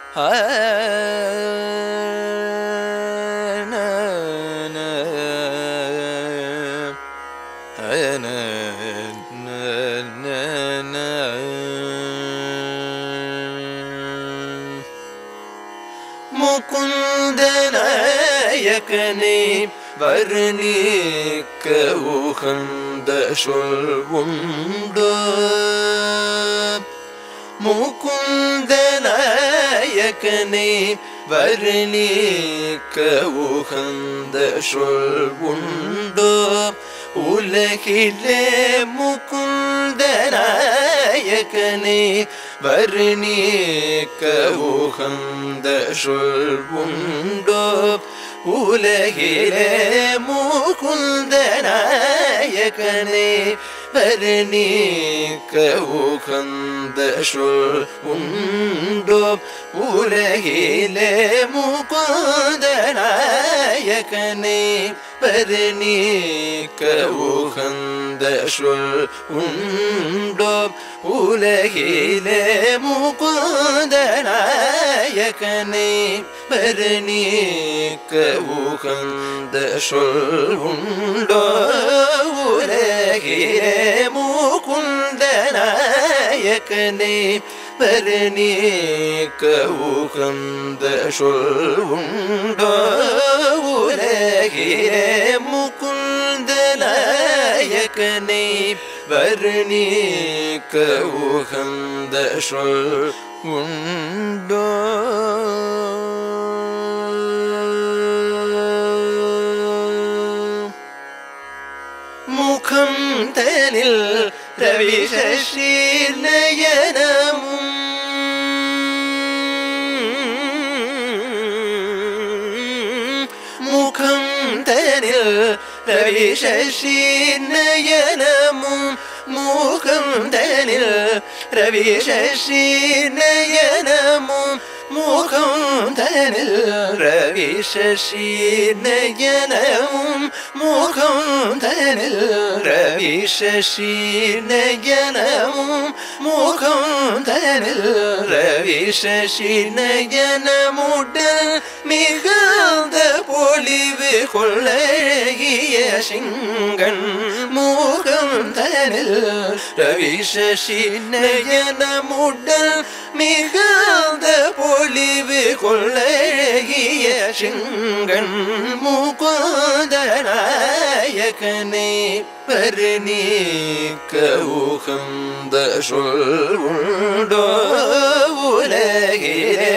முகுந்தநாயகனே வர்ணிக்க உகந்த சொல் உண்டோ முகுந்தநாயகனே வர்ணிக்க உகந்த சொல் உண்டோ உலகிலே முகுந்தநாயகனே வர்ணிக்க உகந்த சொல் உண்டோ உலகிலே முகுந்தநாயகனே வர்ணிக்க உகந்த சொல் உண்டோ உலகிலே முகுந்தநாயகனே வர்ணிக்க உகந்த சொல் உண்டோ உலகிலே முகுந்தநாயகனே வர்ணிக்க உகந்த சொல் உண்டோ உலகிலே முகுந்தநாயகனே வர்ணிக்க உகந்த சொல் உண்டோ உலகிலே முகுந்தநாயகனே வர்ணிக்க உகந்த சொல் உண்டோ முகம் தனில் ரவி சசி நயனமும் முகம் தனில் ரவி சசி நயனமும் முகம் தனில் ரவி சசி நயனமும் முகம் தனில் ரவி சசி நயனமும் முகம் தனில் ரவி சசி நயனமும் முகம் தனில் ரவி சசி நயனமுடன் மிகுந்த பொலிவு கொள்ளகிய சிங்கன் முகம் தனில் ரவி சசி நயனமுடன் மிகுந்த பொலிவு கொள்ளகிய சிங்கன் முகுந்தநாயகனே வர்ணிக்க உகந்த சொல் உண்டோ உலகிலே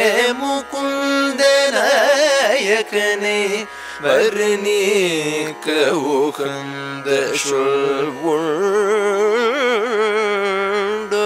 முகுந்தநாயகனே வர்ணிக்க உகந்த சொல் உண்டோ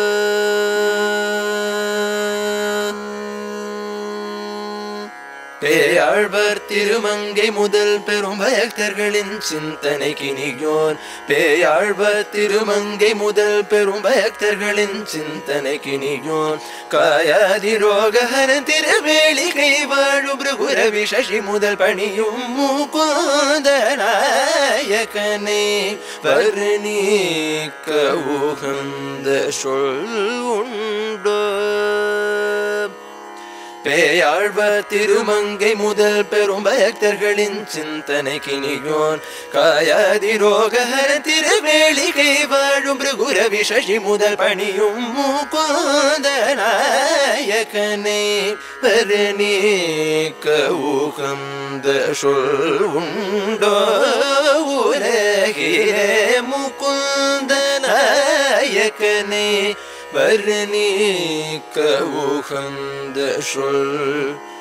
பேயாழ்வர் திருமங்கை முதல் பெரும் பக்தர்களின் சிந்தனை கிணியோன் பேயாழ்வர் திருமங்கை முதல் பெரும் பக்தர்களின் சிந்தனை கிணியோன் காயாதிரோகஹர திருவேளிகை வாழு பிருகுரவி சசி முதல் பணியும் முகுந்தநாயகனே வர்ணிக்க உகந்த சொல் உண்டோ பேயாழ்வர் திருமங்கை முதல் பெரும் பக்தர்களின் சிந்தனை கிணியோன் காயாதிரோகஹர திருவேளிகை வாழும் பிருகுரவி சசி முதல் பணியும் முகுந்தநாயகனே வர்ணிக்க உகந்த சொல் உண்டோ உலகிலே முகுந்தநாயகனே வர்ணிக்க உகந்த சொல்